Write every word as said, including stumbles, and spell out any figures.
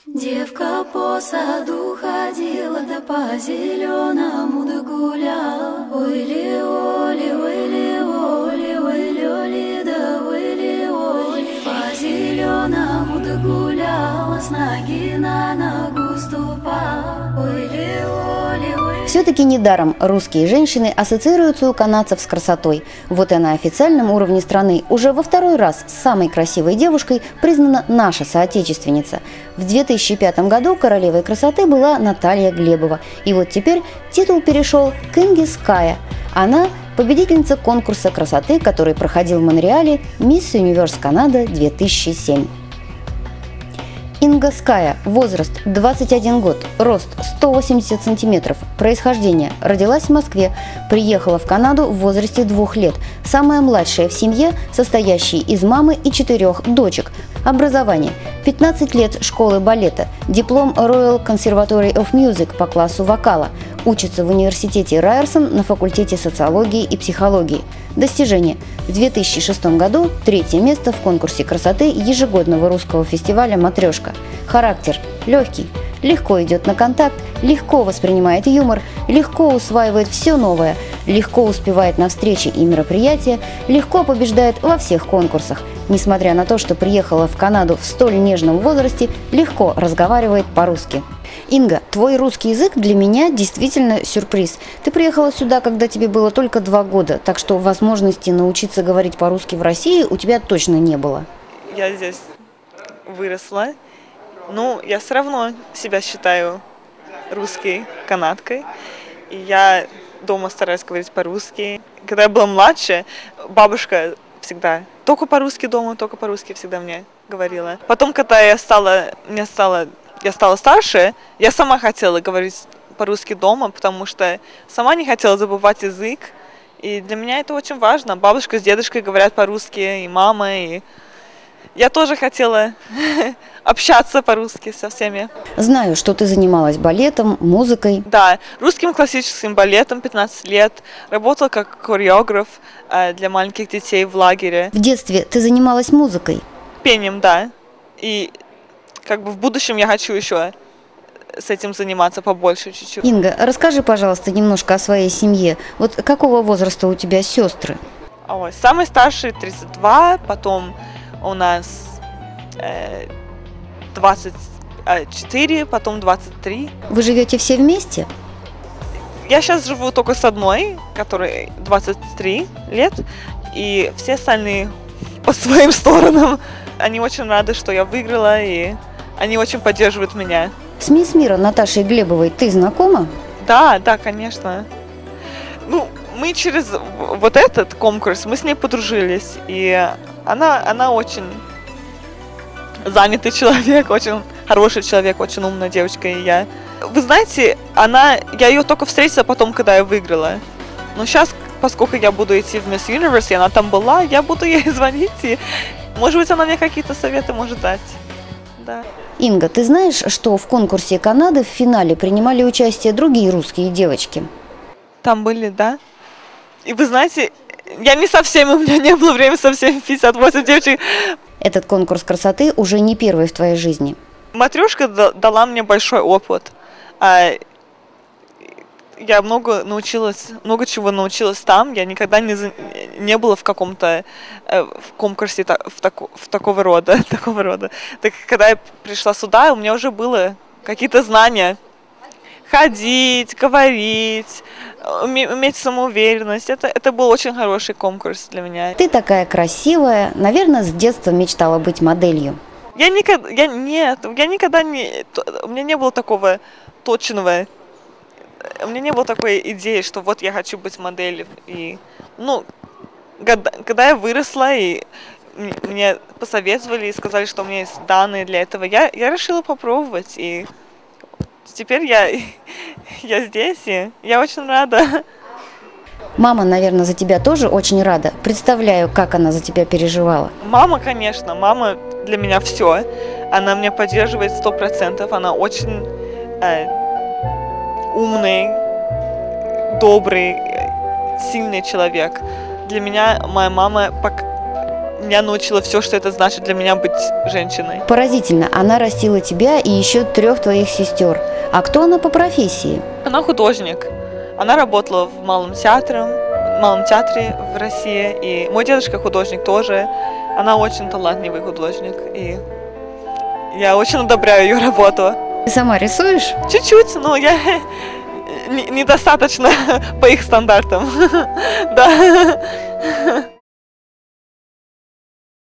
Девка по саду ходила, да по зеленому да гуляла. Ой-ли, оли, ой-ли, оли, ой-ли, оли, да ой-ли, оли. По зеленому да гуляла, с ноги на ногу ступала. Ой-ли, оли, ой. Все-таки недаром русские женщины ассоциируются у канадцев с красотой. Вот и на официальном уровне страны уже во второй раз самой красивой девушкой признана наша соотечественница. В две тысячи пятом году королевой красоты была Наталья Глебова. И вот теперь титул перешел к Инге Ская. Она – победительница конкурса красоты, который проходил в Монреале «Мисс Юниверс Канада две тысячи семь». Инга Ская, возраст двадцать один год, рост сто восемьдесят сантиметров, происхождение, родилась в Москве, приехала в Канаду в возрасте двух лет, самая младшая в семье, состоящей из мамы и четырех дочек. Образование – пятнадцать лет школы балета, диплом Royal Conservatory of Music по классу вокала, учится в университете Райерсон на факультете социологии и психологии. Достижения. В две тысячи шестом году третье место в конкурсе красоты ежегодного русского фестиваля «Матрешка». Характер – легкий, легко идет на контакт, легко воспринимает юмор, легко усваивает все новое, легко успевает на встречи и мероприятия, легко побеждает во всех конкурсах. Несмотря на то, что приехала в Канаду в столь нежном возрасте, легко разговаривает по-русски. Инга, твой русский язык для меня действительно сюрприз. Ты приехала сюда, когда тебе было только два года, так что возможности научиться говорить по-русски в России у тебя точно не было. Я здесь выросла, но я все равно себя считаю русской канадкой. И я дома стараюсь говорить по-русски. Когда я была младше, бабушка всегда только по-русски дома, только по-русски всегда мне говорила. Потом, когда я стала, мне стало Я стала старше, я сама хотела говорить по-русски дома, потому что сама не хотела забывать язык. И для меня это очень важно. Бабушка с дедушкой говорят по-русски, и мама, и я тоже хотела общаться по-русски со всеми. Знаю, что ты занималась балетом, музыкой. Да, русским классическим балетом пятнадцать лет. Работала как хореограф для маленьких детей в лагере. В детстве ты занималась музыкой? Пением, да. И как бы в будущем я хочу еще с этим заниматься побольше чуть-чуть. Инга, расскажи, пожалуйста, немножко о своей семье. Вот какого возраста у тебя сестры? Ой, самый старший тридцать два, потом у нас э, двадцать четыре, потом двадцать три. Вы живете все вместе? Я сейчас живу только с одной, которой двадцать три лет, и все остальные по своим сторонам. Они очень рады, что я выиграла, и они очень поддерживают меня. С мисс Мира Наташей Глебовой ты знакома? Да, да, конечно. Ну, мы через вот этот конкурс, мы с ней подружились, и она, она очень занятый человек, очень хороший человек, очень умная девочка, и я... Вы знаете, она, я ее только встретила потом, когда я выиграла. Но сейчас, поскольку я буду идти в Miss Universe, и она там была, я буду ей звонить, и, может быть, она мне какие-то советы может дать. Да. Инга, ты знаешь, что в конкурсе Канады в финале принимали участие другие русские девочки? Там были, да. И вы знаете, я не совсем, у меня не было времени совсем пятьдесят восемь девочек. Этот конкурс красоты уже не первый в твоей жизни. Матрешка дала мне большой опыт. Я много научилась, много чего научилась там. Я никогда не, не была в каком-то в конкурсе в, тако, в такого рода, такого рода. Так когда я пришла сюда, у меня уже было какие-то знания. Ходить, говорить, иметь самоуверенность. Это, это был очень хороший конкурс для меня. Ты такая красивая, наверное, с детства мечтала быть моделью. Я никогда, я нет, я никогда не, у меня не было такого точного. У меня не было такой идеи, что вот я хочу быть моделью. И, ну, когда, когда я выросла, и мне посоветовали и сказали, что у меня есть данные для этого, я, я решила попробовать. И теперь я, я здесь, и я очень рада. Мама, наверное, за тебя тоже очень рада. Представляю, как она за тебя переживала. Мама, конечно, мама для меня все. Она меня поддерживает сто процентов. Она очень э, умный, добрый, сильный человек. Для меня моя мама меня научила все, что это значит для меня быть женщиной. Поразительно, она растила тебя и еще трех твоих сестер. А кто она по профессии? Она художник. Она работала в Малом театре, в Малом театре в России. И мой дедушка художник тоже. Она очень талантливый художник. И я очень одобряю ее работу. Ты сама рисуешь? Чуть-чуть, но я недостаточно по их стандартам. Да.